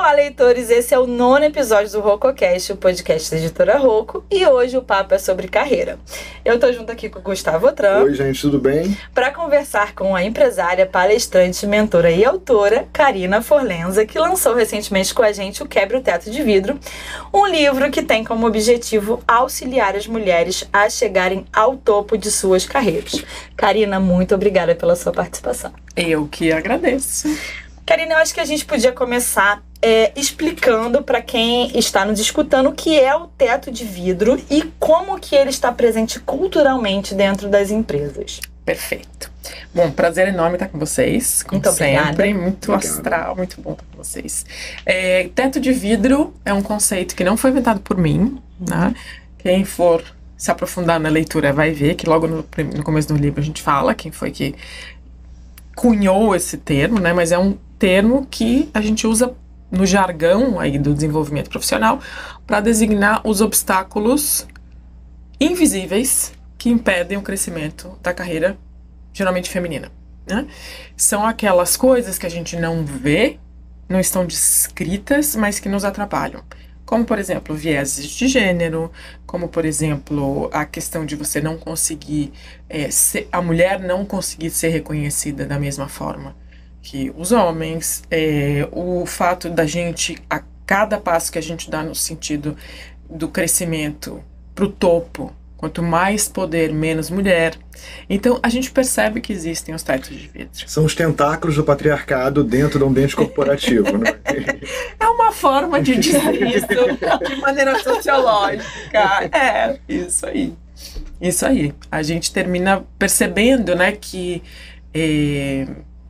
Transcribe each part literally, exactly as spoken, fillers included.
Olá, leitores! Esse é o nono episódio do RocoCast, o podcast da editora Roco, e hoje o papo é sobre carreira. Eu tô junto aqui com o Gustavo Otran. Oi, gente, tudo bem? Para conversar com a empresária, palestrante, mentora e autora, Karina Forlenza, que lançou recentemente com a gente o Quebra o Teto de Vidro, um livro que tem como objetivo auxiliar as mulheres a chegarem ao topo de suas carreiras. Karina, muito obrigada pela sua participação. Eu que agradeço. Karina, eu acho que a gente podia começar é, explicando para quem está nos escutando o que é o teto de vidro e como que ele está presente culturalmente dentro das empresas. Perfeito. Bom, prazer enorme estar com vocês, como muito sempre. Obrigada. Muito astral, muito bom estar com vocês. É, teto de vidro é um conceito que não foi inventado por mim, né? Quem for se aprofundar na leitura vai ver que logo no, no começo do livro a gente fala quem foi que cunhou esse termo, né? Mas é um termo que a gente usa no jargão aí do desenvolvimento profissional para designar os obstáculos invisíveis que impedem o crescimento da carreira, geralmente feminina, né? São aquelas coisas que a gente não vê, não estão descritas, mas que nos atrapalham. Como, por exemplo, vieses de gênero, como, por exemplo, a questão de você não conseguir, é, ser, a mulher não conseguir ser reconhecida da mesma forma que os homens, é, o fato da gente, a cada passo que a gente dá no sentido do crescimento para o topo, quanto mais poder, menos mulher. Então, a gente percebe que existem os tetos de vidro. São os tentáculos do patriarcado dentro do ambiente corporativo, né? É uma forma de dizer isso de maneira sociológica. É, isso aí. Isso aí. A gente termina percebendo, né, que é,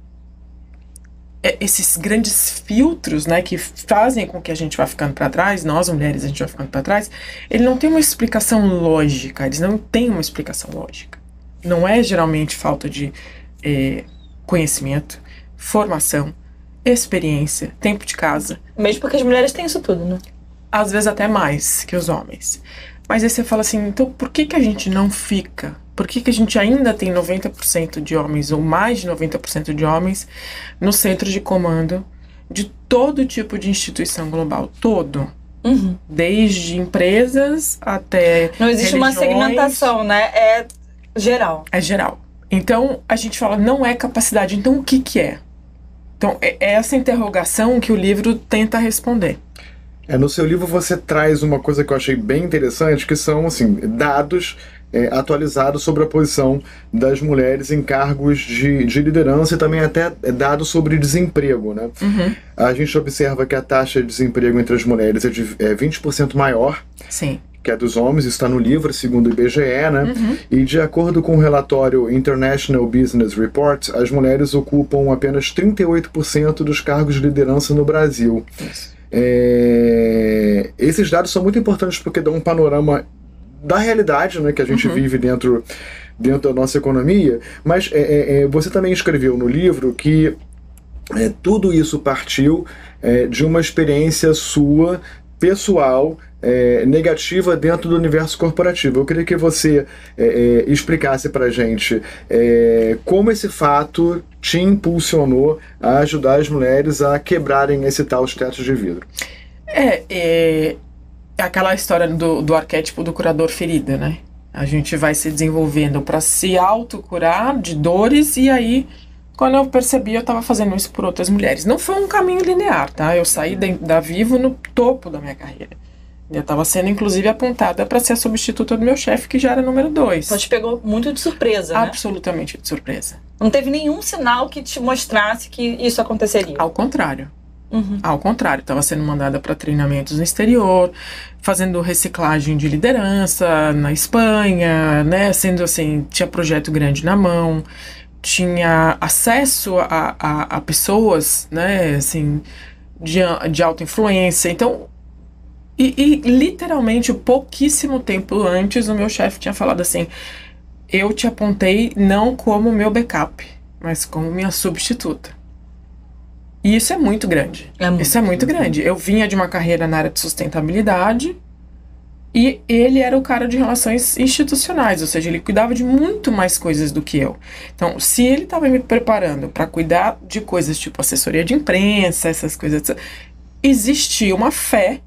esses grandes filtros, né, que fazem com que a gente vá ficando para trás, nós mulheres a gente vai ficando para trás, ele não tem uma explicação lógica, eles não têm uma explicação lógica. Não é geralmente falta de é, conhecimento, formação, experiência, tempo de casa. Mesmo porque as mulheres têm isso tudo, né? Às vezes até mais que os homens. Mas aí você fala assim, então por que que a gente não fica? Por que que a gente ainda tem noventa por cento de homens, ou mais de noventa por cento de homens, no centro de comando de todo tipo de instituição global? Todo. Uhum. Desde empresas até não existe religiões. Uma segmentação, né? É geral. É geral. Então, a gente fala, não é capacidade. Então, o que que é? Então, é essa interrogação que o livro tenta responder. É, no seu livro você traz uma coisa que eu achei bem interessante, que são, assim, dados é, atualizados sobre a posição das mulheres em cargos de, de liderança e também até dados sobre desemprego, né? Uhum. A gente observa que a taxa de desemprego entre as mulheres é de é, vinte por cento maior. Sim. Que é dos homens, está no livro, segundo o I B G E, né? Uhum. E de acordo com o relatório International Business Report, as mulheres ocupam apenas trinta e oito por cento dos cargos de liderança no Brasil. Isso. É... Esses dados são muito importantes porque dão um panorama da realidade, né, que a gente uhum. vive dentro, dentro da nossa economia, mas é, é, você também escreveu no livro que é, tudo isso partiu é, de uma experiência sua, pessoal, É, negativa dentro do universo corporativo. Eu queria que você é, é, explicasse pra gente é, como esse fato te impulsionou a ajudar as mulheres a quebrarem esse tal teto de vidro. É, é, é aquela história do, do arquétipo do curador ferida, né? A gente vai se desenvolvendo para se autocurar de dores e aí, quando eu percebi, eu estava fazendo isso por outras mulheres. Não foi um caminho linear, tá? Eu saí da, da Vivo no topo da minha carreira. Eu estava sendo, inclusive, apontada para ser a substituta do meu chefe, que já era número dois. Então te pegou muito de surpresa, né? Absolutamente de surpresa. Não teve nenhum sinal que te mostrasse que isso aconteceria? Ao contrário. Uhum. Ao contrário, estava sendo mandada para treinamentos no exterior, fazendo reciclagem de liderança na Espanha, né? Sendo assim, tinha projeto grande na mão, tinha acesso a, a, a pessoas, né? Assim, de, de alta influência. Então, E, e literalmente pouquíssimo tempo antes o meu chefe tinha falado assim, eu te apontei não como meu backup, mas como minha substituta. E isso é muito grande. É muito, isso é muito grande. Eu vinha de uma carreira na área de sustentabilidade e ele era o cara de relações institucionais, ou seja, ele cuidava de muito mais coisas do que eu. Então, se ele estava me preparando para cuidar de coisas tipo assessoria de imprensa, essas coisas, existia uma fé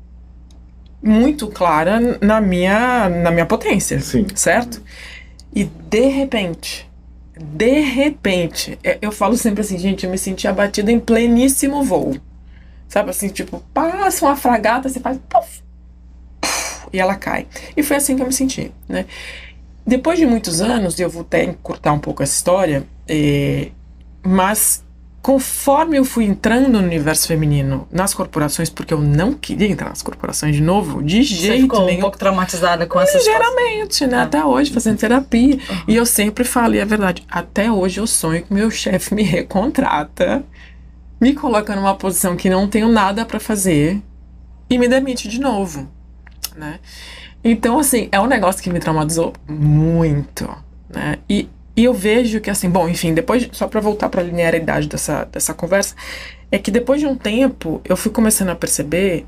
muito clara na minha, na minha potência, Sim. certo? E de repente, de repente, eu falo sempre assim, gente, eu me senti abatida em pleníssimo voo. Sabe assim, tipo, passa uma fragata, você faz puff, puff, e ela cai. E foi assim que eu me senti, né? Depois de muitos anos, eu vou até encurtar um pouco essa história, eh, mas conforme eu fui entrando no universo feminino, nas corporações, porque eu não queria entrar nas corporações de novo, de jeito Você ficou nenhum. um pouco traumatizada com essas Ligeiramente, né? Ah. Até hoje, fazendo terapia. Uhum. E eu sempre falo, e é verdade, até hoje eu sonho que meu chefe me recontrata, me coloca numa posição que não tenho nada pra fazer e me demite de novo, né? Então, assim, é um negócio que me traumatizou muito, né? E E eu vejo que, assim, bom, enfim, depois, só pra voltar pra linearidade dessa, dessa conversa, é que depois de um tempo, eu fui começando a perceber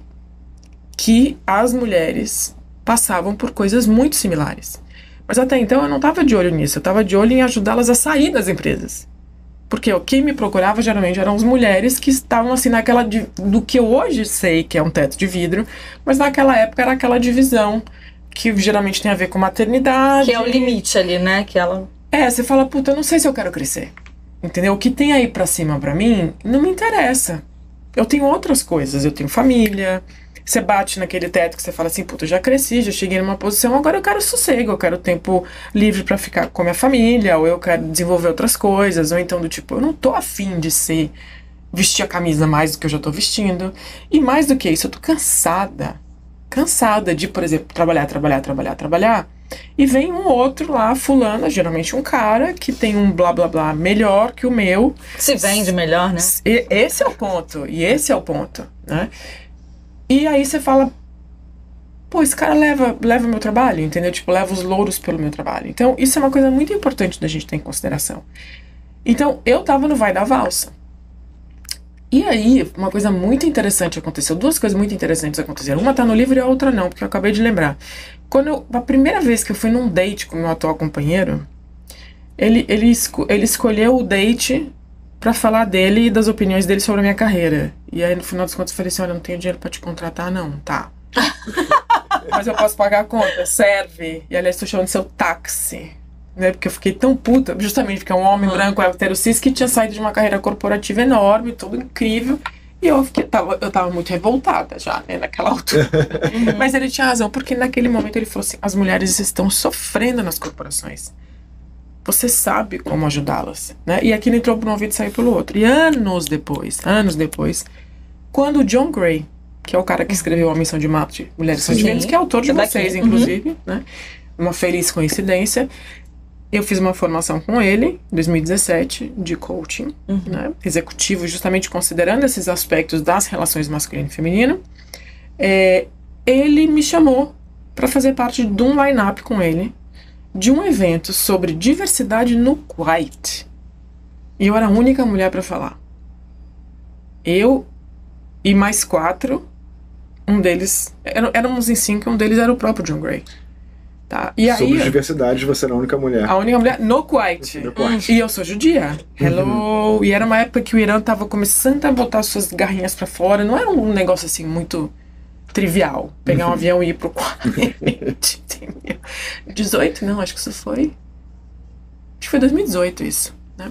que as mulheres passavam por coisas muito similares. Mas até então eu não tava de olho nisso, eu tava de olho em ajudá-las a sair das empresas. Porque ó, quem me procurava geralmente eram as mulheres que estavam, assim, naquela, do que eu hoje sei que é um teto de vidro, mas naquela época era aquela divisão que geralmente tem a ver com maternidade. Que é o limite ali, né? Que ela... É, você fala, puta, eu não sei se eu quero crescer. Entendeu? O que tem aí pra cima pra mim não me interessa. Eu tenho outras coisas, eu tenho família. Você bate naquele teto que você fala assim, puta, eu já cresci, já cheguei numa posição, agora eu quero sossego, eu quero tempo livre pra ficar com a minha família, ou eu quero desenvolver outras coisas, ou então do tipo, eu não tô afim de ser, vestir a camisa mais do que eu já tô vestindo. E mais do que isso, eu tô cansada. Cansada de, por exemplo, trabalhar, trabalhar, trabalhar, trabalhar. E vem um outro lá, fulana, geralmente um cara, que tem um blá blá blá melhor que o meu. Se vende melhor, né? E esse é o ponto, e esse é o ponto, né? E aí você fala, pô, esse cara leva, leva meu trabalho, entendeu? Tipo, leva os louros pelo meu trabalho. Então, isso é uma coisa muito importante da gente ter em consideração. Então, eu tava no vai da valsa. E aí, uma coisa muito interessante aconteceu, duas coisas muito interessantes aconteceram. Uma tá no livro e a outra não, porque eu acabei de lembrar. Quando eu, a primeira vez que eu fui num date com o meu atual companheiro, ele, ele, esco, ele escolheu o date pra falar dele e das opiniões dele sobre a minha carreira. E aí, no final dos contos, eu falei assim, olha, eu não tenho dinheiro pra te contratar, não, tá. Mas eu posso pagar a conta, serve. E aliás, tô chamando de seu táxi. Né, porque eu fiquei tão puta, justamente porque é um homem uhum. branco, hétero cis, que tinha saído de uma carreira corporativa enorme, tudo incrível, e eu, fiquei, tava, eu tava muito revoltada já, né, naquela altura. Uhum. Mas ele tinha razão, porque naquele momento ele falou assim, as mulheres estão sofrendo nas corporações. Você sabe como ajudá-las, né? E aquilo entrou por um ouvido e saiu pelo outro. E anos depois, anos depois, quando o John Gray, que é o cara que escreveu A Missão de Marte, Mulheres São Diferentes, que é autor de é vocês, daqui. Inclusive, uhum. né? Uma feliz coincidência. Eu fiz uma formação com ele, em dois mil e dezessete, de coaching, uhum. né, executivo, justamente considerando esses aspectos das relações masculino e feminino. É, ele me chamou para fazer parte de um line-up com ele, de um evento sobre diversidade no Kuwait. E eu era a única mulher para falar. Eu e mais quatro, um deles, éramos em cinco, um deles era o próprio John Gray. Tá. E Sobre aí, diversidade, você era a única mulher. A única mulher no Kuwait. No Kuwait. E eu sou judia. Hello. Uhum. E era uma época que o Irã tava começando a botar suas garrinhas pra fora. Não era um negócio assim muito trivial. Pegar uhum. um avião e ir pro Kuwait. dezoito? Não, acho que isso foi... Acho que foi dois mil e dezoito isso, né?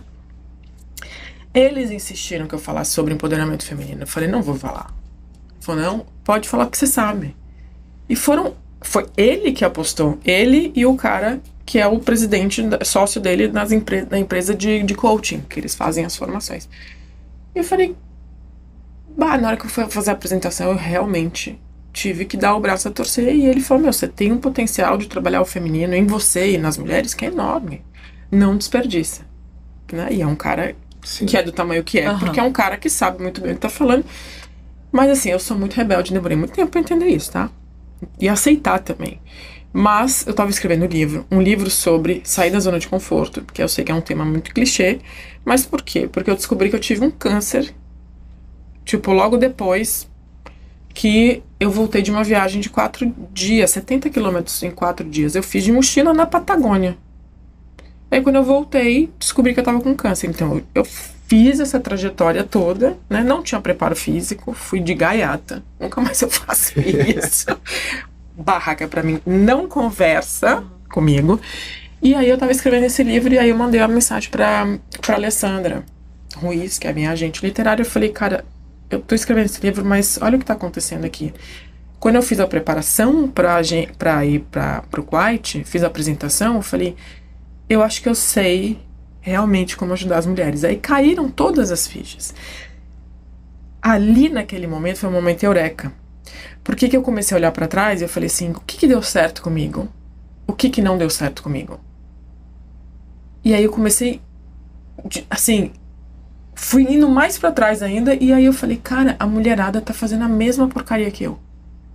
Eles insistiram que eu falasse sobre empoderamento feminino. Eu falei, não vou falar. Ele falou, não, pode falar porque você sabe. E foram... Foi ele que apostou, ele e o cara que é o presidente, sócio dele nas empre na empresa de, de coaching, que eles fazem as formações. E eu falei, bah, na hora que eu fui fazer a apresentação, eu realmente tive que dar o braço a torcer. E ele falou, meu, você tem um potencial de trabalhar o feminino em você e nas mulheres que é enorme. Não desperdiça. Né? E é um cara Sim. que é do tamanho que é, uhum. porque é um cara que sabe muito bem o que tá falando. Mas assim, eu sou muito rebelde, demorei muito tempo pra entender isso, tá? E aceitar também. Mas eu tava escrevendo um livro, um livro sobre sair da zona de conforto, porque eu sei que é um tema muito clichê, mas por quê? Porque eu descobri que eu tive um câncer, tipo, logo depois que eu voltei de uma viagem de quatro dias, setenta quilômetros em quatro dias. Eu fiz de mochila na Patagônia. Aí quando eu voltei, descobri que eu tava com câncer. Então eu fiz essa trajetória toda, né? Não tinha preparo físico, fui de gaiata. Nunca mais eu faço isso. Barraca pra mim não conversa comigo. E aí eu tava escrevendo esse livro e aí eu mandei uma mensagem pra, pra Alessandra Ruiz, que é a minha agente literária. Eu falei, cara, eu tô escrevendo esse livro, mas olha o que tá acontecendo aqui. Quando eu fiz a preparação pra, pra ir pra, pro Kuwait, fiz a apresentação, eu falei, eu acho que eu sei realmente como ajudar as mulheres. Aí caíram todas as fichas. Ali, naquele momento, foi um momento eureka. Por que que eu comecei a olhar pra trás e eu falei assim, o que que deu certo comigo? O que que não deu certo comigo? E aí eu comecei, assim, fui indo mais pra trás ainda, e aí eu falei, cara, a mulherada tá fazendo a mesma porcaria que eu.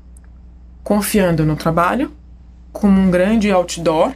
Confiando no trabalho, como um grande outdoor,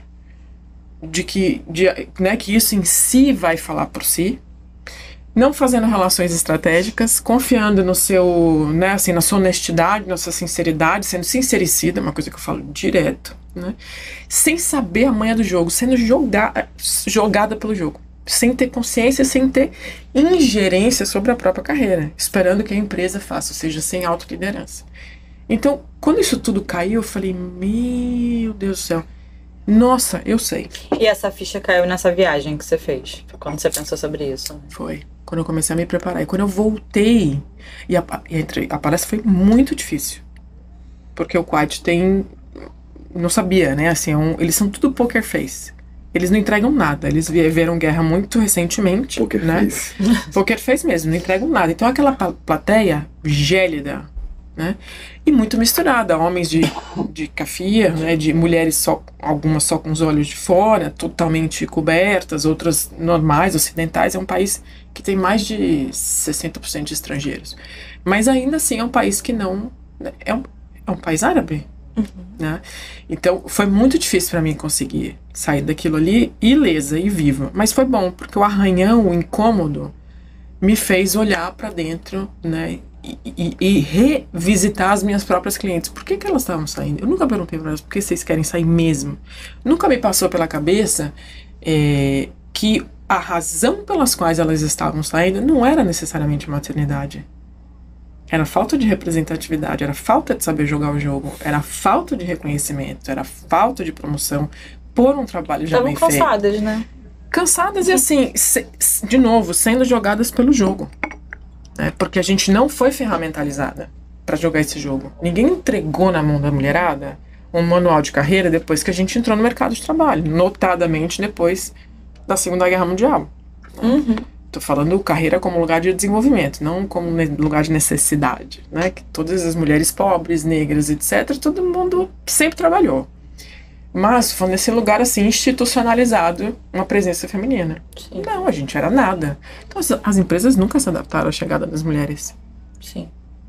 de que, de, né, que isso em si vai falar por si, não fazendo relações estratégicas, confiando no seu, né, assim, na sua honestidade, na sua sinceridade, sendo sincericida, uma coisa que eu falo direto, né, sem saber a manha do jogo, sendo joga, jogada pelo jogo, sem ter consciência, sem ter ingerência sobre a própria carreira, esperando que a empresa faça, ou seja, sem autoliderança. Então, quando isso tudo caiu, eu falei, meu Deus do céu, nossa, eu sei. E essa ficha caiu nessa viagem que você fez? Quando você pensou sobre isso? Foi. Quando eu comecei a me preparar. E quando eu voltei, e a, e entre, a palestra foi muito difícil. Porque o Kuwait tem... Não sabia, né? Assim, é um, eles são tudo poker face. Eles não entregam nada. Eles viveram guerra muito recentemente. Poker né? face. Poker face mesmo, não entregam nada. Então aquela plateia gélida, né? E muito misturada, homens de, de cafia, né? De mulheres só, algumas só com os olhos de fora, totalmente cobertas, outras normais, ocidentais. É um país que tem mais de sessenta por cento de estrangeiros, mas ainda assim é um país que não é um, é um país árabe, uhum. né? Então foi muito difícil para mim conseguir sair daquilo ali ilesa e viva, mas foi bom porque o arranhão, o incômodo me fez olhar para dentro, né? E, e, e revisitar as minhas próprias clientes. Por que que elas estavam saindo? Eu nunca perguntei para elas por que vocês querem sair mesmo. Nunca me passou pela cabeça é, que a razão pelas quais elas estavam saindo não era necessariamente maternidade. Era falta de representatividade, era falta de saber jogar o jogo, era falta de reconhecimento, era falta de promoção por um trabalho já bem feito. Estavam cansadas, né? Cansadas e assim, se, de novo, sendo jogadas pelo jogo. É, porque a gente não foi ferramentalizada para jogar esse jogo. Ninguém entregou na mão da mulherada um manual de carreira depois que a gente entrou no mercado de trabalho, notadamente depois da Segunda Guerra Mundial. Uhum. Tô falando carreira como lugar de desenvolvimento, não como lugar de necessidade, né? Que todas as mulheres pobres, negras, etcétera, todo mundo sempre trabalhou. Mas foi nesse lugar, assim, institucionalizado, uma presença feminina. Sim. Não, a gente era nada. Então, as, as empresas nunca se adaptaram à chegada das mulheres. Sim.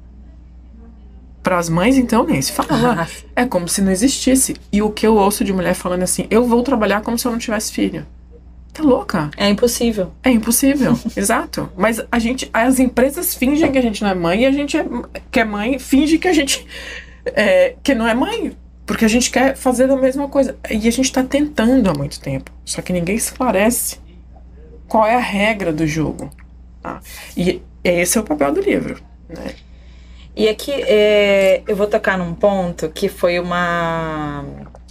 Para as mães, então, nem se fala. Ah. É como se não existisse. E o que eu ouço de mulher falando assim, eu vou trabalhar como se eu não tivesse filho. Tá louca? É impossível. É impossível, exato. Mas a gente, as empresas fingem que a gente não é mãe e a gente é, que é mãe finge que a gente é, que não é mãe. Porque a gente quer fazer a mesma coisa. E a gente tá tentando há muito tempo. Só que ninguém esclarece qual é a regra do jogo. Tá? E esse é o papel do livro, né? E aqui é, eu vou tocar num ponto que foi uma...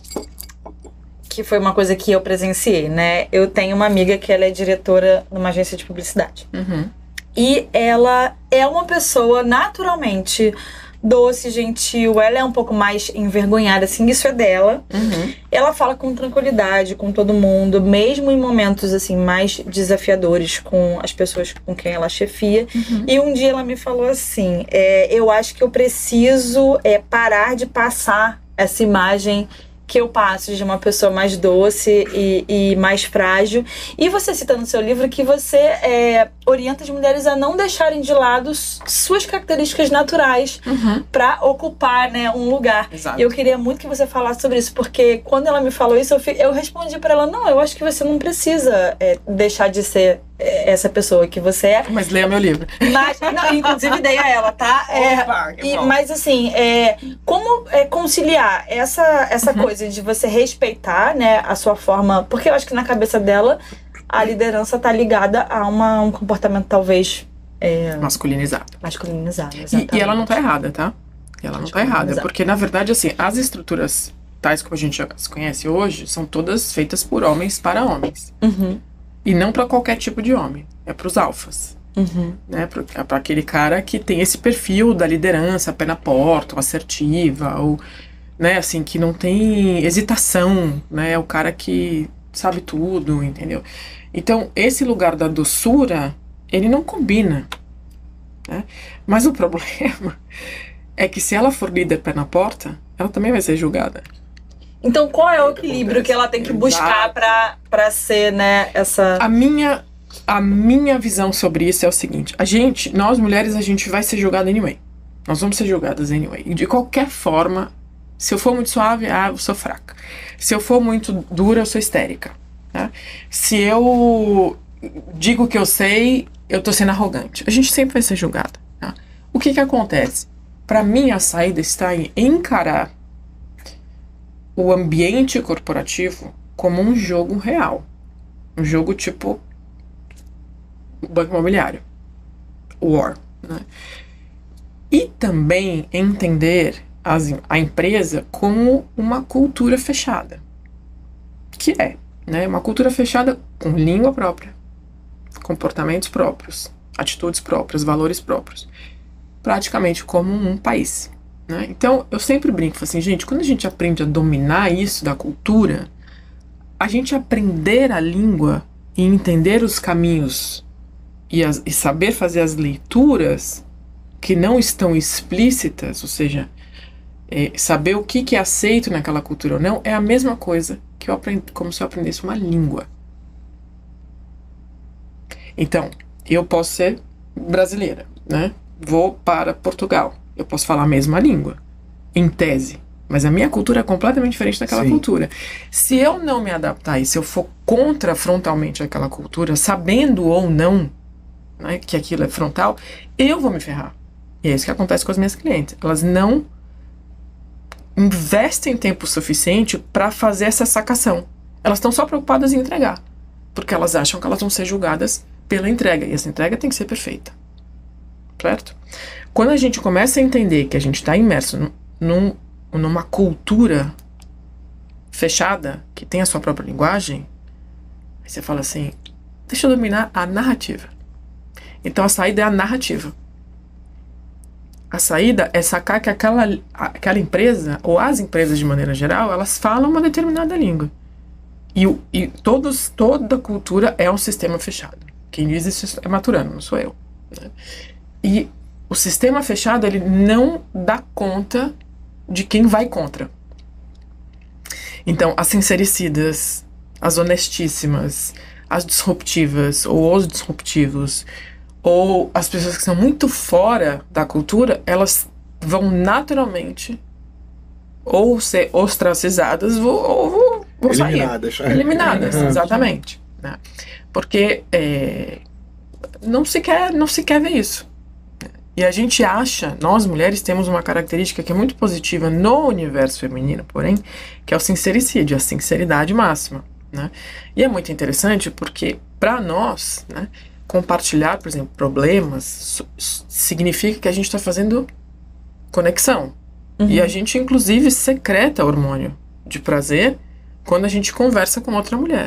que foi uma coisa que eu presenciei, né? Eu tenho uma amiga que ela é diretora numa agência de publicidade. Uhum. E ela é uma pessoa naturalmente doce, gentil, ela é um pouco mais envergonhada, assim, isso é dela. Uhum. Ela fala com tranquilidade com todo mundo, mesmo em momentos, assim, mais desafiadores com as pessoas com quem ela chefia. Uhum. E um dia ela me falou assim, é, eu acho que eu preciso é, parar de passar essa imagem que eu passo de uma pessoa mais doce e, e mais frágil. E você cita no seu livro que você é, orienta as mulheres a não deixarem de lado suas características naturais uhum. para ocupar, né, um lugar. Exato. E eu queria muito que você falasse sobre isso, porque quando ela me falou isso, eu, fi, eu respondi para ela, não, eu acho que você não precisa é, deixar de ser é, essa pessoa que você é. Mas leia meu livro. Mas, não, inclusive dei a ela, tá? É, Opa, e, mas assim, é, como é, conciliar essa, essa uhum. coisa de você respeitar, né, a sua forma, porque eu acho que na cabeça dela a liderança tá ligada a uma, um comportamento talvez é, masculinizado. Masculinizado, exatamente. E, e ela não tá errada, tá? Ela não tá errada, porque na verdade, assim, as estruturas tais como a gente já se conhece hoje, são todas feitas por homens para homens. Uhum. E não para qualquer tipo de homem. É pros alfas. Uhum. Né? É para aquele cara que tem esse perfil da liderança, pé na porta, ou assertiva, ou, né, assim, que não tem hesitação, né? É o cara que sabe tudo, entendeu? Então, esse lugar da doçura, ele não combina. Né? Mas o problema é que se ela for líder pé na porta, ela também vai ser julgada. Então, qual é o equilíbrio que ela tem que buscar pra, pra ser, né, essa... A minha, a minha visão sobre isso é o seguinte. A gente, nós mulheres, a gente vai ser julgada anyway. Nós vamos ser julgadas anyway. E de qualquer forma, se eu for muito suave, ah, eu sou fraca. Se eu for muito dura, eu sou histérica. Né? Se eu digo que eu sei, eu tô sendo arrogante. A gente sempre vai ser julgada. Tá? O que que acontece? Para mim, a saída está em encarar o ambiente corporativo como um jogo real. Um jogo tipo banco imobiliário. War. Né? E também entender as, a empresa como uma cultura fechada. Que é, né? Uma cultura fechada com língua própria, comportamentos próprios, atitudes próprias, valores próprios. Praticamente como um país. Né? Então, eu sempre brinco assim, gente, quando a gente aprende a dominar isso da cultura, a gente aprender a língua e entender os caminhos e, as, e saber fazer as leituras que não estão explícitas, ou seja, é, saber o que, que é aceito naquela cultura ou não, é a mesma coisa que eu aprendi, como se eu aprendesse uma língua. Então, eu posso ser brasileira, né? Vou para Portugal. Eu posso falar a mesma língua, em tese. Mas a minha cultura é completamente diferente daquela Sim. cultura. Se eu não me adaptar e se eu for contra frontalmente aquela cultura, sabendo ou não, né, que aquilo é frontal, eu vou me ferrar. E é isso que acontece com as minhas clientes. Elas não investem tempo suficiente para fazer essa sacação. Elas estão só preocupadas em entregar. Porque elas acham que elas vão ser julgadas pela entrega. E essa entrega tem que ser perfeita. Certo? Quando a gente começa a entender que a gente está imerso num, numa cultura fechada, que tem a sua própria linguagem, aí você fala assim, deixa eu dominar a narrativa. Então a saída é a narrativa. A saída é sacar que aquela, aquela empresa, ou as empresas de maneira geral, elas falam uma determinada língua. E, e todos, toda cultura é um sistema fechado. Quem diz isso é Maturana, não sou eu. Né? E o sistema fechado, ele não dá conta de quem vai contra. Então, as sincericidas, as honestíssimas, as disruptivas, ou os disruptivos, ou as pessoas que são muito fora da cultura, elas vão naturalmente ou ser ostracizadas ou, ou vão eliminadas. sair. Eliminadas, exatamente. Né? Porque é, não, se quer, não se quer ver isso. E a gente acha, nós mulheres temos uma característica que é muito positiva no universo feminino, porém, que é o sincericídio, a sinceridade máxima. Né? E é muito interessante porque, para nós, né, compartilhar, por exemplo, problemas significa que a gente está fazendo conexão. Uhum. E a gente, inclusive, secreta hormônio de prazer quando a gente conversa com outra mulher.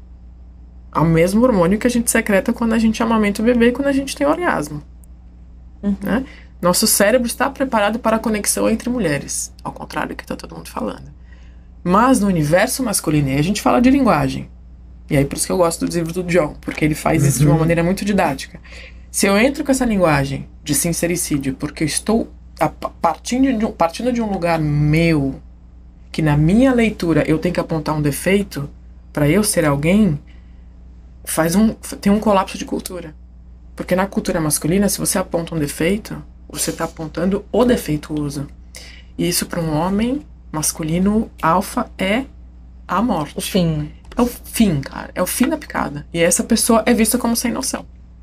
É o mesmo hormônio que a gente secreta quando a gente amamenta o bebê e quando a gente tem orgasmo. Uhum. Né? Nosso cérebro está preparado para a conexão entre mulheres, ao contrário do que está todo mundo falando. Mas no universo masculino, e a gente fala de linguagem, e aí por isso que eu gosto dos livros do John, porque ele faz isso uhum. de uma maneira muito didática. Se eu entro com essa linguagem de sincericídio, porque eu estou a, partindo, de um, partindo de um lugar meu, que na minha leitura eu tenho que apontar um defeito para eu ser alguém, faz um, tem um colapso de cultura. Porque na cultura masculina, se você aponta um defeito, você está apontando o defeituoso. E isso para um homem masculino alfa é a morte. O fim. É o fim, cara. É o fim da picada. E essa pessoa é vista como sem noção.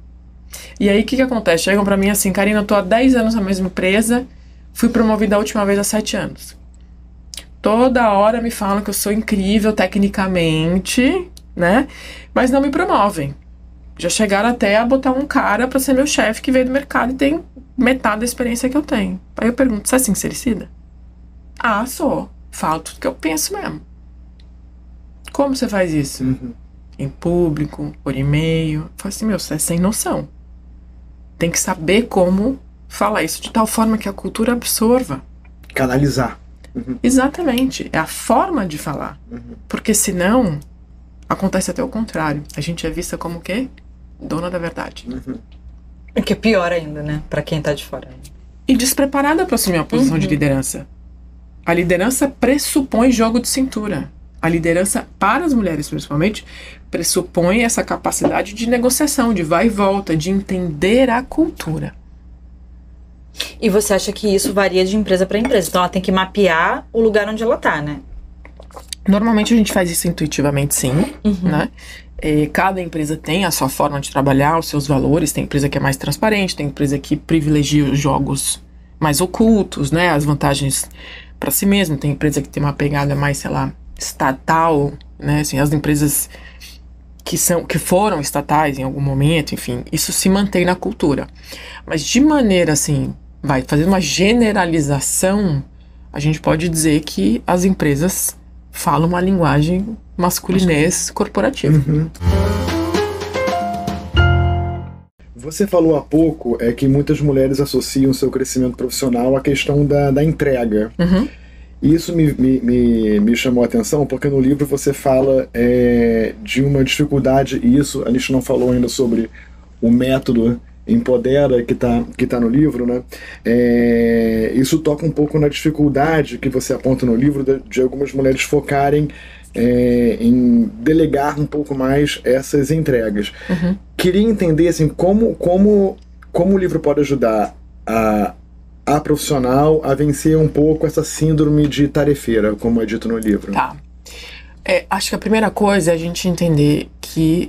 E aí o que que acontece? Chegam pra mim assim, Karina, eu tô há dez anos na mesma empresa, fui promovida a última vez há sete anos. Toda hora me falam que eu sou incrível tecnicamente, né? Mas não me promovem. Já chegaram até a botar um cara pra ser meu chefe que veio do mercado e tem metade da experiência que eu tenho. Aí eu pergunto, você é sincericida? Ah, sou. Falo tudo que eu penso mesmo. Como você faz isso? Uhum. Em público, por e-mail. Eu falo assim, meu, você é sem noção. Tem que saber como falar isso de tal forma que a cultura absorva. Canalizar. Uhum. Exatamente. É a forma de falar. Uhum. Porque senão, acontece até o contrário. A gente é vista como o quê? Dona da verdade. Uhum. O que é pior ainda, né? Pra quem tá de fora. E despreparada para assumir uma posição Uhum. de liderança. A liderança pressupõe jogo de cintura. A liderança, para as mulheres principalmente, pressupõe essa capacidade de negociação, de vai e volta, de entender a cultura. E você acha que isso varia de empresa para empresa? Então ela tem que mapear o lugar onde ela tá, né? Normalmente a gente faz isso intuitivamente, sim, Uhum. né? É, cada empresa tem a sua forma de trabalhar, os seus valores. Tem empresa que é mais transparente, tem empresa que privilegia os jogos mais ocultos, né? As vantagens para si mesmo. Tem empresa que tem uma pegada mais, sei lá, estatal, né? Assim, as empresas que são, que foram estatais em algum momento, enfim, isso se mantém na cultura. Mas de maneira assim, vai fazer uma generalização, a gente pode dizer que as empresas falam uma linguagem masculinês corporativa. Uhum. Você falou há pouco é que muitas mulheres associam o seu crescimento profissional à questão da, da entrega. Uhum. E isso me, me, me, me chamou a atenção, porque no livro você fala é, de uma dificuldade, e isso a gente não falou ainda sobre o método Empodera, que está que tá no livro, né? É, isso toca um pouco na dificuldade que você aponta no livro de, de algumas mulheres focarem é, em delegar um pouco mais essas entregas. Uhum. Queria entender assim, como, como, como o livro pode ajudar a, a profissional a vencer um pouco essa síndrome de tarefeira, como é dito no livro. Tá. É, acho que a primeira coisa é a gente entender que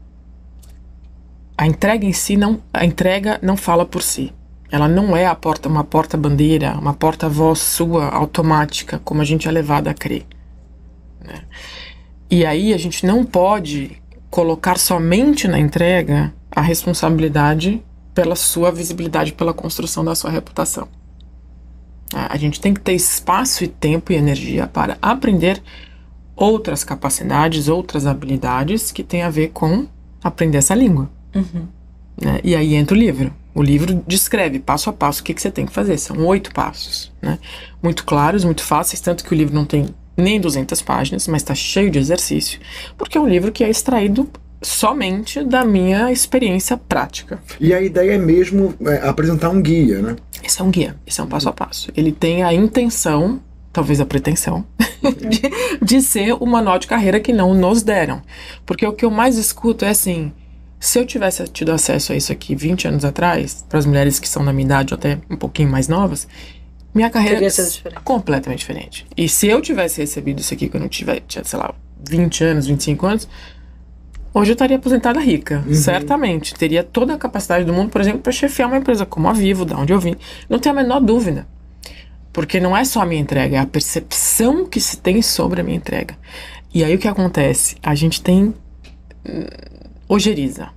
a entrega em si, não, a entrega não fala por si. Ela não é a porta, uma porta-bandeira, uma porta-voz sua automática, como a gente é levado a crer. Né? E aí a gente não pode colocar somente na entrega a responsabilidade pela sua visibilidade, pela construção da sua reputação. A gente tem que ter espaço e tempo e energia para aprender outras capacidades, outras habilidades que têm a ver com aprender essa língua. Uhum. Né? E aí entra o livro. O livro descreve passo a passo o que, que você tem que fazer. São oito passos, né? Muito claros, muito fáceis, tanto que o livro não tem nem duzentas páginas, mas está cheio de exercício, porque é um livro que é extraído somente da minha experiência prática. E a ideia é mesmo é, apresentar um guia, né? Esse é um guia, esse é um passo a passo. Ele tem a intenção, talvez a pretensão, de, de ser o manual de carreira que não nos deram. Porque o que eu mais escuto é assim, se eu tivesse tido acesso a isso aqui vinte anos atrás, para as mulheres que são da minha idade ou até um pouquinho mais novas, minha carreira é completamente diferente. E se eu tivesse recebido isso aqui quando eu tivesse, tinha, sei lá, vinte anos, vinte e cinco anos, hoje eu estaria aposentada rica, uhum. Certamente. Teria toda a capacidade do mundo, por exemplo, para chefiar uma empresa como a Vivo, da onde eu vim. Não tenho a menor dúvida. Porque não é só a minha entrega, é a percepção que se tem sobre a minha entrega. E aí o que acontece? A gente tem hum, ojeriza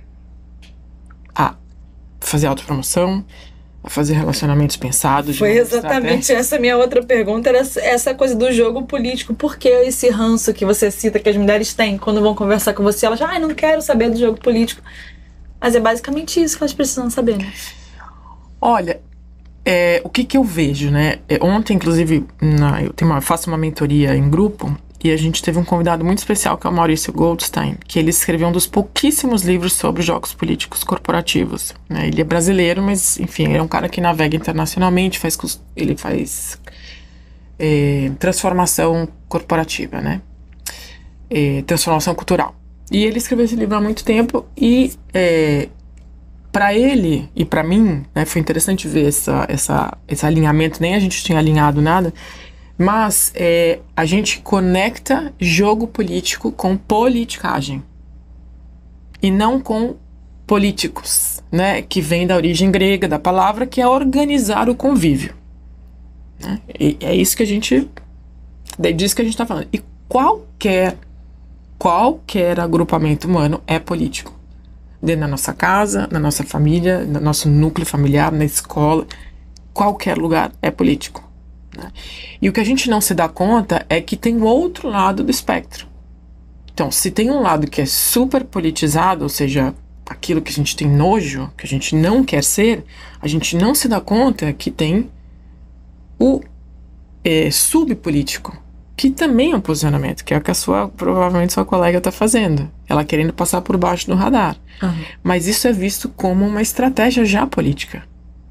a fazer autopromoção, a fazer relacionamentos pensados. Foi exatamente essa minha outra pergunta, era essa coisa do jogo político. Por que esse ranço que você cita que as mulheres têm quando vão conversar com você? Elas, ah, não quero saber do jogo político. Mas é basicamente isso que elas precisam saber, né? Olha, é, o que que eu vejo, né? É, ontem, inclusive, na, eu tenho uma, faço uma mentoria em grupo e a gente teve um convidado muito especial, que é o Maurício Goldstein, que ele escreveu um dos pouquíssimos livros sobre jogos políticos corporativos. Né? Ele é brasileiro, mas, enfim, ele é um cara que navega internacionalmente, faz, ele faz é, transformação corporativa, né? É, transformação cultural. E ele escreveu esse livro há muito tempo e, é, para ele e para mim, né, foi interessante ver essa, essa, esse alinhamento, nem a gente tinha alinhado nada, mas é, a gente conecta jogo político com politicagem e não com políticos, né, que vem da origem grega da palavra, que é organizar o convívio. Né? E é isso que a gente, é disso que a gente está falando. E qualquer qualquer agrupamento humano é político. Dentro da nossa casa, na nossa família, no nosso núcleo familiar, na escola, qualquer lugar é político, né? E o que a gente não se dá conta é que tem o outro lado do espectro. Então, se tem um lado que é super politizado, ou seja, aquilo que a gente tem nojo, que a gente não quer ser, a gente não se dá conta que tem o é, subpolítico, que também é um posicionamento, que é o que a sua, provavelmente sua colega está fazendo. Ela querendo passar por baixo do radar. Uhum. Mas isso é visto como uma estratégia já política,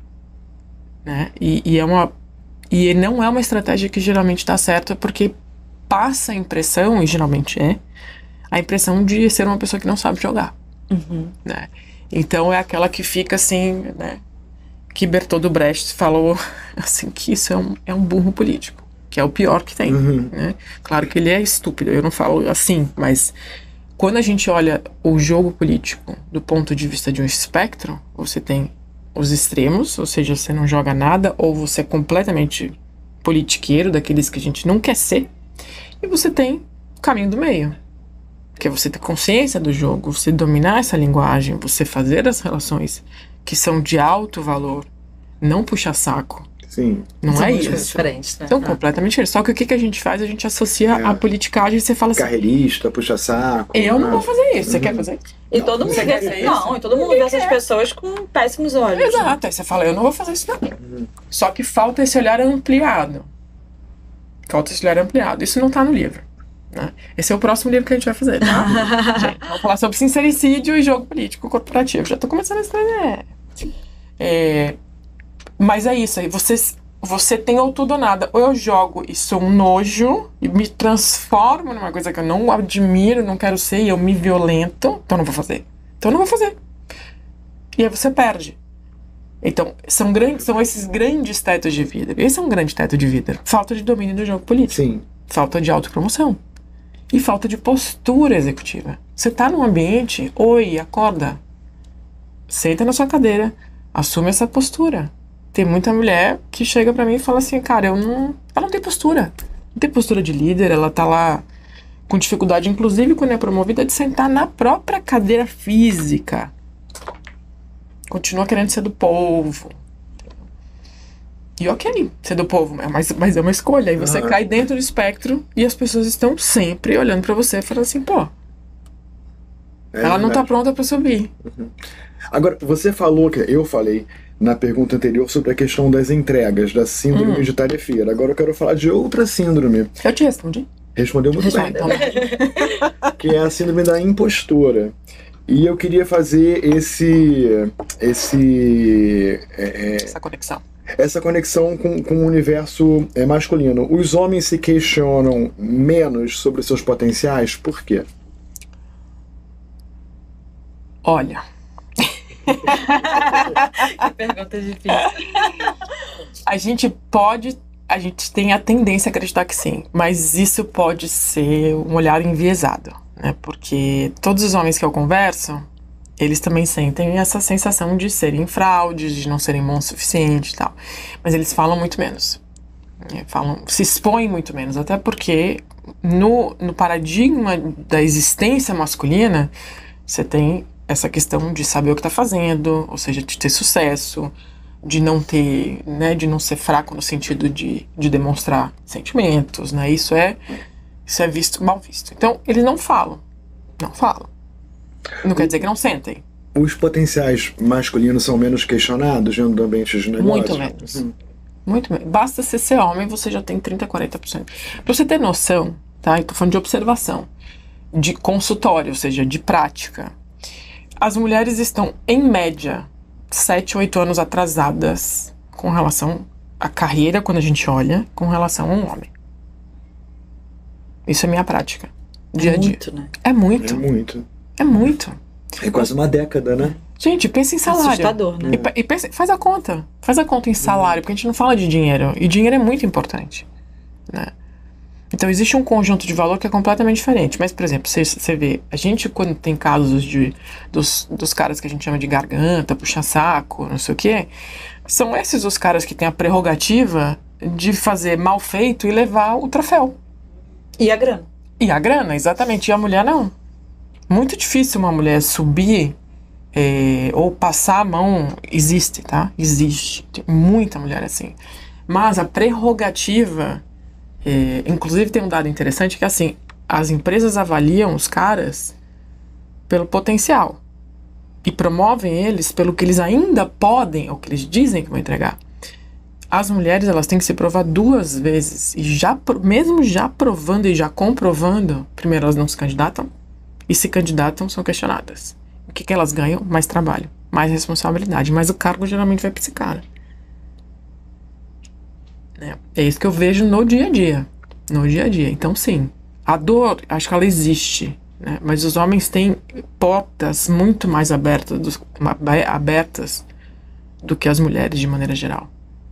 né? E, e, é uma, e não é uma estratégia que geralmente está certa, porque passa a impressão, e geralmente é, a impressão de ser uma pessoa que não sabe jogar. Uhum. Né? Então é aquela que fica assim, né? Que Bertolt Brecht falou assim, que isso é um, é um burro político, que é o pior que tem. Uhum. Né? Claro que ele é estúpido, eu não falo assim, mas quando a gente olha o jogo político do ponto de vista de um espectro, você tem os extremos, ou seja, você não joga nada, ou você é completamente politiqueiro, daqueles que a gente não quer ser, e você tem o caminho do meio, que é você ter consciência do jogo, você dominar essa linguagem, você fazer as relações que são de alto valor, não puxar saco. Sim. Não são é isso. Diferentes, né? São ah. completamente diferentes. Só que o que, que a gente faz? A gente associa é. a politicagem e você fala assim... Carreirista, puxa saco. Eu não vou fazer isso. Você uhum. quer fazer isso? E não, todo mundo quer fazer isso? Não, e todo mundo vê essas pessoas com péssimos olhos. Exato. Né? Aí você fala, eu não vou fazer isso não. Uhum. Só que falta esse olhar ampliado. Falta esse olhar ampliado. Isso não tá no livro. Né? Esse é o próximo livro que a gente vai fazer, tá? Gente, vamos falar sobre sincericídio e jogo político corporativo. Já tô começando a escrever. É, mas é isso aí. Você, você tem ou tudo ou nada. Ou eu jogo e sou um nojo e me transformo numa coisa que eu não admiro, não quero ser, e eu me violento. Então eu não vou fazer. Então eu não vou fazer. E aí você perde. Então, são, grandes, são esses grandes tetos de vida. Esse é um grande teto de vida. Falta de domínio do jogo político. Sim. Falta de autopromoção. E falta de postura executiva. Você tá num ambiente, oi, acorda. Senta na sua cadeira, assume essa postura. Tem muita mulher que chega pra mim e fala assim, cara, eu não... Ela não tem postura. Não tem postura de líder, ela tá lá com dificuldade, inclusive quando é promovida, de sentar na própria cadeira física. Continua querendo ser do povo. E ok, ser do povo, mas, mas é uma escolha. E você uhum. cai dentro do espectro e as pessoas estão sempre olhando pra você e falando assim, pô, é ela verdade. Não tá pronta pra subir. Uhum. Agora, você falou, que eu falei na pergunta anterior sobre a questão das entregas, da síndrome uhum. de tarefeira. Agora eu quero falar de outra síndrome. Eu te respondi. Respondeu muito bem. Que é a síndrome da impostora. E eu queria fazer esse... esse é, essa conexão. Essa conexão com, com o universo é, masculino. Os homens se questionam menos sobre seus potenciais, por quê? Olha. Que pergunta difícil. A gente pode, a gente tem a tendência a acreditar que sim, mas isso pode ser um olhar enviesado, né? Porque todos os homens que eu converso, eles também sentem essa sensação de serem fraudes, de não serem bons o suficiente e tal. Mas eles falam muito menos. Falam, se expõem muito menos. Até porque no, no paradigma da existência masculina, você tem essa questão de saber o que está fazendo, ou seja, de ter sucesso, de não ter, né, de não ser fraco no sentido de, de demonstrar sentimentos, né? Isso é, isso é visto, mal visto. Então, eles não falam. Não falam. Não quer dizer que não sentem. Os potenciais masculinos são menos questionados dentro do ambiente de negócio? Muito menos. Uhum. Muito menos. Basta você ser homem, você já tem trinta, quarenta por cento. Pra você ter noção, tá? Eu tô falando de observação, de consultório, ou seja, de prática. As mulheres estão, em média, sete, oito anos atrasadas com relação à carreira, quando a gente olha, com relação a um homem. Isso é minha prática. Dia a dia. Muito, né? É muito. É muito. É muito. É quase uma década, né? Gente, pensa em salário. Assustador, né? E, e pensa, faz a conta. Faz a conta em salário, porque a gente não fala de dinheiro. E dinheiro é muito importante, né? Então existe um conjunto de valor que é completamente diferente. Mas, por exemplo, você, você vê, a gente quando tem casos de, dos, dos caras que a gente chama de garganta, puxa-saco, não sei o quê, são esses os caras que têm a prerrogativa de fazer mal feito e levar o troféu. E a grana. E a grana, exatamente. E a mulher não. Muito difícil uma mulher subir é, ou passar a mão. Existe, tá? Existe. Tem muita mulher assim. Mas a prerrogativa... É, inclusive tem um dado interessante que assim, as empresas avaliam os caras pelo potencial e promovem eles pelo que eles ainda podem, ou que eles dizem que vão entregar. As mulheres, elas têm que se provar duas vezes, e já, mesmo já provando e já comprovando, primeiro elas não se candidatam, e se candidatam são questionadas. O que, que elas ganham? Mais trabalho, mais responsabilidade, mas o cargo geralmente vai para esse cara. É isso que eu vejo no dia a dia. No dia a dia. Então, sim. A dor, acho que ela existe. Né? Mas os homens têm portas muito mais abertas do, abertas do que as mulheres, de maneira geral.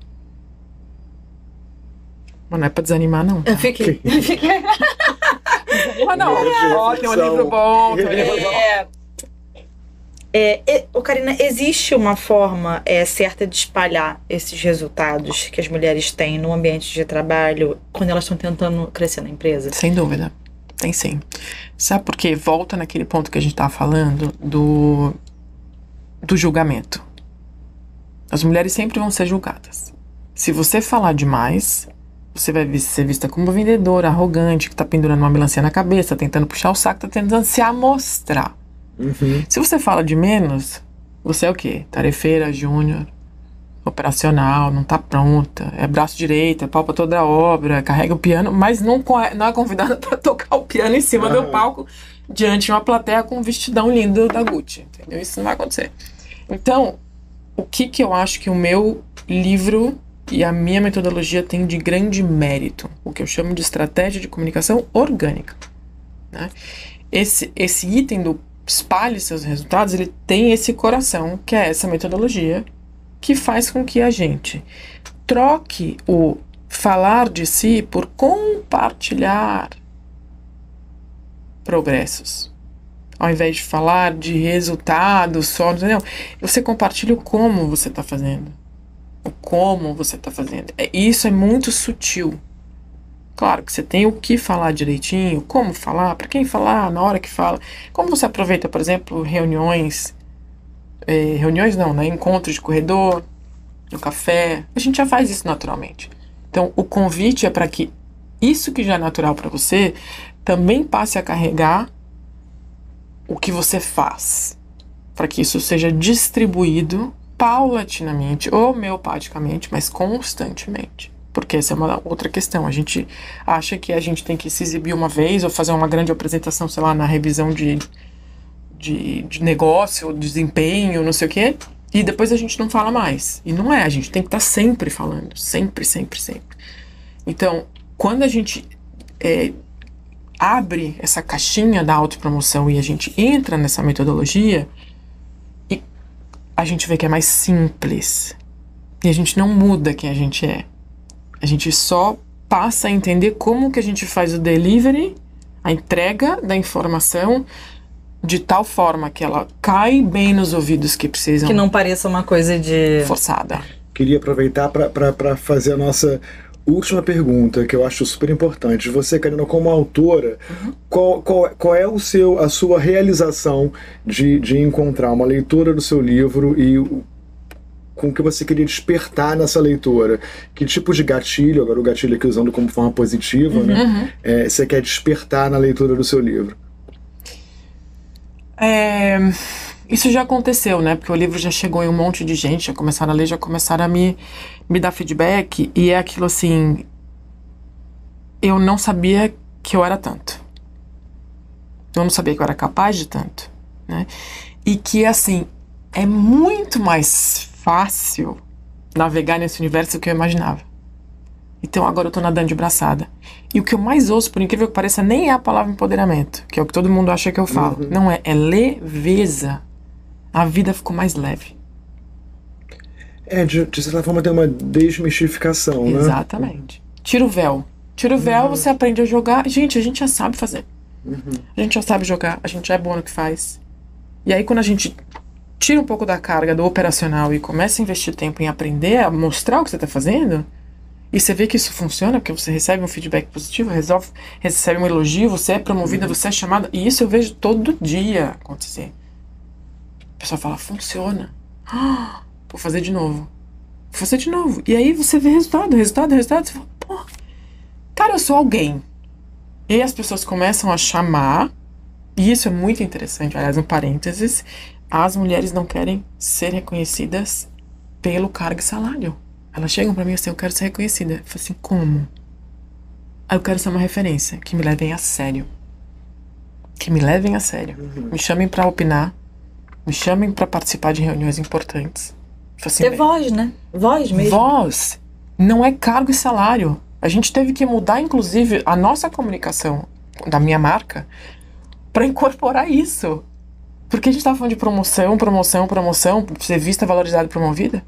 Mas não é pra desanimar, não. Tá? Eu fiquei. Eu fiquei. Não, não. Ó, tem um livro bom, tem um livro bom. É... É, é, ô Karina, existe uma forma é, certa de espalhar esses resultados que as mulheres têm no ambiente de trabalho quando elas estão tentando crescer na empresa? Sem dúvida, tem sim. Sabe por quê? Volta naquele ponto que a gente estava falando do, do julgamento. As mulheres sempre vão ser julgadas. Se você falar demais, você vai ser vista como vendedora, arrogante, que está pendurando uma melancia na cabeça, tentando puxar o saco, está tentando se amostrar. Uhum. Se você fala de menos, você é o quê? Tarefeira, júnior, operacional, não tá pronta, é braço direito, é pau pra toda a obra, carrega o piano, mas não, não é convidada para tocar o piano em cima uhum. do palco diante de uma plateia com um vestidão lindo da Gucci, entendeu? Isso não vai acontecer. Então, o que que eu acho que o meu livro e a minha metodologia tem de grande mérito? O que eu chamo de estratégia de comunicação orgânica, né? Esse, esse item do espalhe seus resultados, ele tem esse coração, que é essa metodologia, que faz com que a gente troque o falar de si por compartilhar progressos. Ao invés de falar de resultados só, não, você compartilha o como você está fazendo. O como você está fazendo. É, isso é muito sutil. Claro que você tem o que falar direitinho, como falar, para quem falar, na hora que fala. Como você aproveita, por exemplo, reuniões, eh, reuniões não, né? Encontros de corredor, no café. A gente já faz isso naturalmente. Então, o convite é para que isso que já é natural para você também passe a carregar o que você faz. Para que isso seja distribuído paulatinamente, homeopaticamente, mas constantemente. Porque essa é uma outra questão. A gente acha que a gente tem que se exibir uma vez ou fazer uma grande apresentação, sei lá, na revisão de, de, de negócio, desempenho, não sei o quê, e depois a gente não fala mais. E não é, a gente tem que estar sempre falando. Sempre, sempre, sempre. Então, quando a gente é, abre essa caixinha da autopromoção e a gente entra nessa metodologia, e a gente vê que é mais simples. E a gente não muda quem a gente é. A gente só passa a entender como que a gente faz o delivery, a entrega da informação, de tal forma que ela cai bem nos ouvidos que precisam. Que não pareça uma coisa de... forçada. Queria aproveitar para fazer a nossa última pergunta, que eu acho super importante. Você, Karina, como autora, uhum. qual, qual, qual é o seu, a sua realização de, de encontrar uma leitora do seu livro e o com o que você queria despertar nessa leitura? Que tipo de gatilho, agora o gatilho aqui usando como forma positiva, uhum, né? Uhum. É, você quer despertar na leitura do seu livro? É, isso já aconteceu, né? Porque o livro já chegou em um monte de gente, já começaram a ler, já começaram a me, me dar feedback, e é aquilo assim, eu não sabia que eu era tanto. Eu não sabia que eu era capaz de tanto, né? E que, assim, é muito mais fácil navegar nesse universo do que eu imaginava. Então agora eu tô nadando de braçada. E o que eu mais ouço, por incrível que pareça, nem é a palavra empoderamento, que é o que todo mundo acha que eu falo. Uhum. Não é, é leveza. A vida ficou mais leve. É, de, de certa forma tem uma desmistificação, né? Exatamente. Tira o véu. Tira o véu, uhum. Você aprende a jogar. Gente, a gente já sabe fazer. Uhum. A gente já sabe jogar, a gente já é bom no que faz. E aí quando a gente tira um pouco da carga do operacional e começa a investir tempo em aprender a mostrar o que você está fazendo, E você vê que isso funciona, porque você recebe um feedback positivo, resolve, recebe um elogio, você é promovida, você é chamada. E isso eu vejo todo dia acontecer. A pessoa fala, funciona. Ah, vou fazer de novo. Vou fazer de novo. E aí você vê resultado, resultado, resultado. Você fala, pô, cara, eu sou alguém. E aí as pessoas começam a chamar, e isso é muito interessante, aliás, um parênteses, as mulheres não querem ser reconhecidas pelo cargo e salário. Elas chegam pra mim assim, eu quero ser reconhecida. Eu falo assim, como? Aí eu quero ser uma referência, que me levem a sério. Que me levem a sério. Uhum. Me chamem pra opinar, me chamem pra participar de reuniões importantes. Assim, ter voz, né? Voz mesmo. Voz. Não é cargo e salário. A gente teve que mudar, inclusive, a nossa comunicação da minha marca pra incorporar isso. Porque a gente tava falando de promoção, promoção, promoção, ser vista, valorizada e promovida.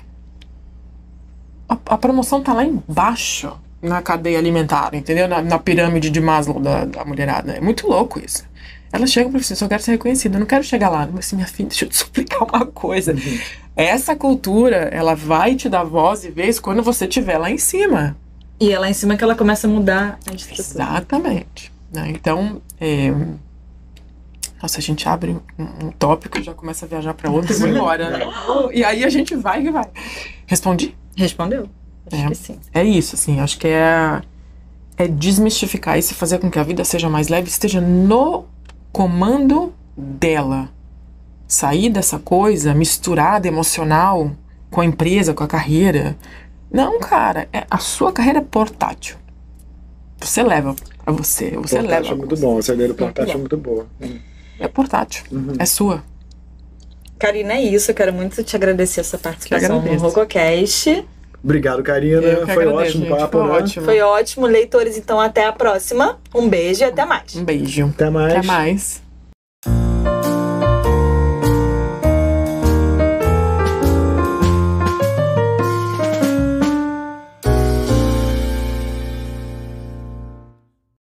A, a promoção tá lá embaixo na cadeia alimentar, entendeu? Na, na pirâmide de Maslow da, da mulherada. É muito louco isso. Elas chegam pra você, só quero ser reconhecida. Eu não quero chegar lá. Mas assim, minha filha, deixa eu te explicar uma coisa. Uhum. Essa cultura, ela vai te dar voz e vez quando você estiver lá em cima. E é lá em cima que ela começa a mudar a estrutura. Exatamente. Né? Então, é... nossa, a gente abre um, um tópico e já começa a viajar pra outro e vai embora. Né? E aí a gente vai e vai. Respondi? Respondeu. Acho é, que sim. É isso, assim. Acho que é, é desmistificar isso e fazer com que a vida seja mais leve, esteja no comando dela. Sair dessa coisa misturada, emocional, com a empresa, com a carreira. Não, cara. É, a sua carreira é portátil. Você leva pra você. Você portátil leva. É muito bom. Essa ideia do portátil é muito boa. É portátil. Uhum. É sua. Karina, é isso. Eu quero muito te agradecer essa participação no Rococast. Obrigado, Karina. Foi agradeço, ótimo o papo, foi né? ótimo. Foi ótimo. Leitores, então, até a próxima. Um beijo e até mais. Um beijo. Até mais. Até mais.